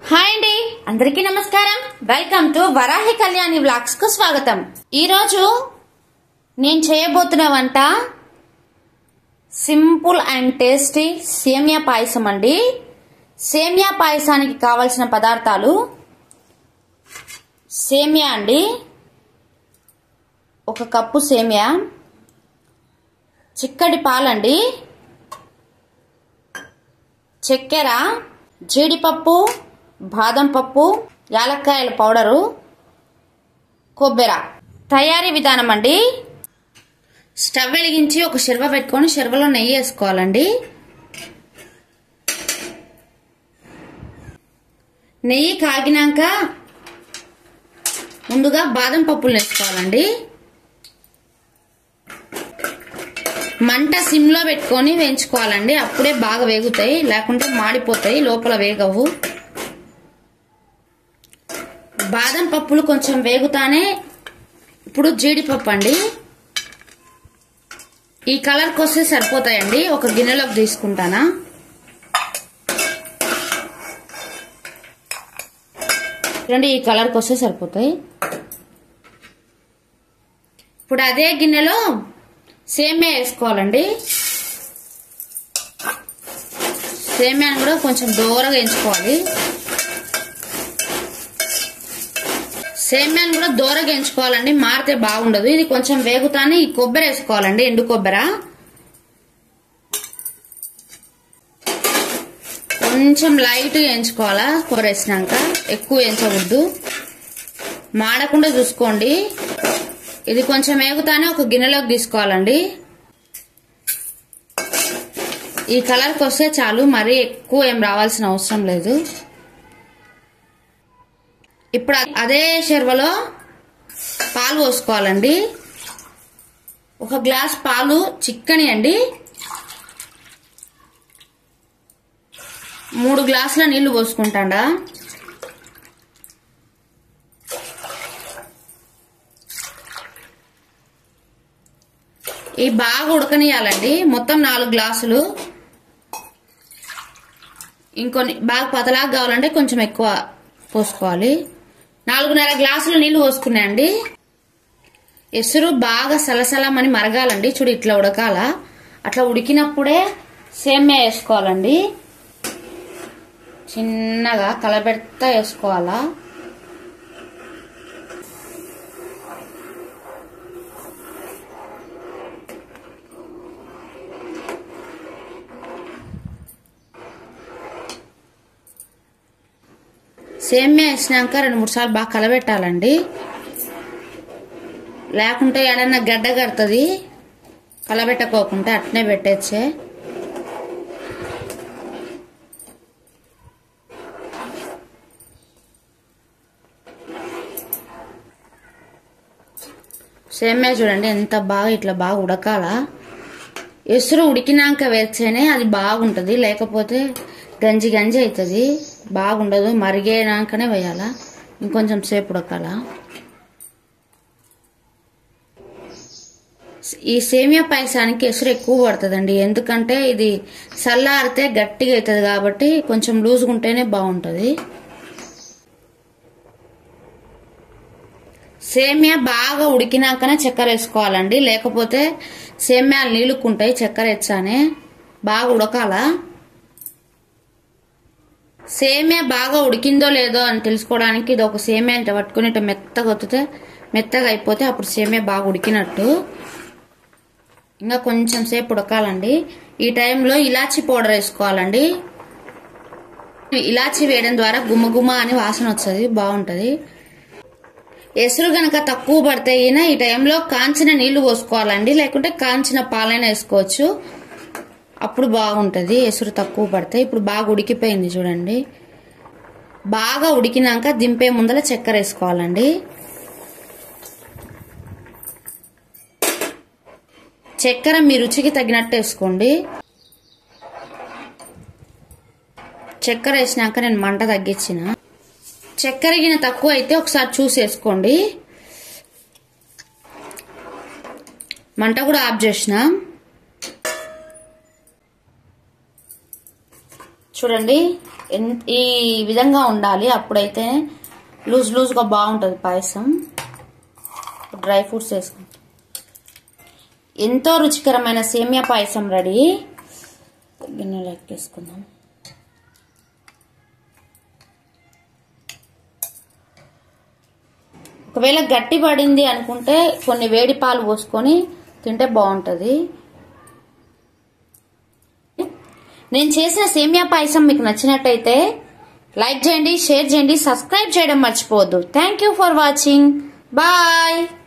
Hi అండి, అందరికీ నమస్కారం. Welcome to Varahi Kalyani vlogs కు స్వాగతం. ఈ రోజు నేను చేయబోతున్న వంట సింపుల్ అండ్ టేస్టీ సేమియా పాయసం అండి. సేమియా పాయసానికి కావలసిన పదార్థాలు సేమియా అండి, 1 కప్పు సేమియా, చిక్కటి పాలండి, చక్కెర, జీడిపప్పు, బాదం పప్పు, యాలక్కాయల పౌడరు, కొబ్బరి. తయారీ విధానం అండి, స్టవ్ వెలిగించి ఒక షెర్వ పెట్టుకొని షెర్వలో నెయ్యి వేసుకోవాలండి. నెయ్యి కాగినాక ముందుగా బాదం పప్పులు వేసుకోవాలండి. మంట సిమ్లో పెట్టుకొని వేయించుకోవాలండి, అప్పుడే బాగా వేగుతాయి, లేకుంటే మాడిపోతాయి, లోపల వేగవు. బాదం పప్పులు కొంచెం వేగుతానే ఇప్పుడు జీడిపప్పు అండి, ఈ కలర్కి వస్తే సరిపోతాయండి. ఒక గిన్నెలోకి తీసుకుంటానా. చూడండి, ఈ కలర్కి వస్తే సరిపోతాయి. ఇప్పుడు అదే గిన్నెలో సేమియా వేసుకోవాలండి. సేమియాను కూడా కొంచెం దూరంగా వేయించుకోవాలి. సేమియాను కూడా దూరంగా వేయించుకోవాలండి, మారితే బాగుండదు. ఇది కొంచెం వేగుతానే ఈ కొబ్బరి వేసుకోవాలండి, ఎండు కొబ్బరి. కొంచెం లైట్గా వేయించుకోవాలా కొబ్బరి వేసినాక, ఎక్కువ వేయించవద్దు, మాడకుండా చూసుకోండి. ఇది కొంచెం వేగుతానే ఒక గిన్నెలోకి తీసుకోవాలండి. ఈ కలర్కి వస్తే చాలు, మరీ ఎక్కువ ఏం రావాల్సిన అవసరం లేదు. ఇప్పుడు అదే షెర్వలో పాలు పోసుకోవాలండి. 1 గ్లాస్ పాలు చిక్కని అండి, 3 గ్లాసుల నీళ్లు పోసుకుంటాడా. ఇవి బాగా ఉడకనియాలండి. మొత్తం 4 గ్లాసులు. ఇంకొన్ని బాగా పతలాగా కావాలంటే కొంచెం ఎక్కువ పోసుకోవాలి. 4.5 గ్లాసులు నీళ్లు పోసుకున్నాయండి. ఎసురు బాగా సలసలమని మరగాలండి. చూడు, ఇట్లా ఉడకాల. అట్లా ఉడికినప్పుడే సేమియా వేసుకోవాలండి. చిన్నగా కలబెడతా వేసుకోవాలా. సేమియా వేసినాక 2-3 సార్లు బాగా కలబెట్టాలండి, లేకుంటే ఏడన్నా గడ్డ కడుతుంది. కలబెట్టకోకుండా అట్నే పెట్టేచ్చే. సేమియా చూడండి ఎంత బాగా, ఇట్లా బాగా ఉడకాల. ఎసురు ఉడికినాక వేస్తేనే అది బాగుంటుంది, లేకపోతే గంజి గంజి అవుతుంది, బాగుండదు. మరిగేనాకనే వేయాలా, ఇంకొంచెం సేపు ఉడకాల. ఈ సేమియా పాయసానికి ఎసురు ఎక్కువ పడుతుందండి, ఎందుకంటే ఇది చల్లారితే గట్టిగా అవుతుంది కాబట్టి కొంచెం లూజ్గా ఉంటేనే బాగుంటుంది. సేమియా బాగా ఉడికినాకనే చక్కెర వేసుకోవాలండి, లేకపోతే సేమియాలు నీళ్ళుకుంటాయి. చక్కెర వేసానే బాగా ఉడకాల. సేమియా బాగా ఉడికిందో లేదో అని తెలుసుకోవడానికి ఇది ఒక సేమియా ఇట్లా పట్టుకుని ఇట్లా మెత్తగా ఒత్తితే మెత్తగా అయిపోతే అప్పుడు సేమియా బాగా ఉడికినట్టు. ఇంకా కొంచెం సేపు ఉడకాలండి. ఈ టైంలో ఇలాచీ పౌడర్ వేసుకోవాలండి. ఇలాచీ వేయడం ద్వారా గుమ్మగుమ్మ అని వాసన వస్తుంది, బాగుంటుంది. ఎసురు గనక తక్కువ పడితే ఈ టైంలో కాంచిన నీళ్లు పోసుకోవాలండి, లేకుంటే కాంచిన పాలైనా వేసుకోవచ్చు, అప్పుడు బాగుంటుంది. ఎసురు తక్కువ పడితే. ఇప్పుడు బాగా ఉడికిపోయింది చూడండి. బాగా ఉడికినాక దింపే ముందర చక్కెర వేసుకోవాలండి. చక్కెర మీ రుచికి తగినట్టు వేసుకోండి. చక్కెర వేసినాక నేను మంట తగ్గించిన. చక్కెర గిన తక్కువ అయితే ఒకసారి చూసి వేసుకోండి. మంట కూడా ఆఫ్ చేసిన. చూడండి ఈ విధంగా ఉండాలి, అప్పుడైతే లూజ్గా బాగుంటుంది పాయసం. డ్రై ఫ్రూట్స్ వేసుకుంటాం. ఎంతో రుచికరమైన సేమియా పాయసం రెడీ. గిన్నెలో ఎక్కేసుకుందాం. ఒకవేళ గట్టి పడింది అనుకుంటే కొన్ని వేడి పాలు పోసుకొని తింటే బాగుంటుంది. నేను చేసిన సేమియా పాయసం మీకు నచ్చినట్టయితే లైక్ చేయండి, షేర్ చేయండి, సబ్స్క్రైబ్ చేయడం మర్చిపోవద్దు. Thank you for watching. Bye.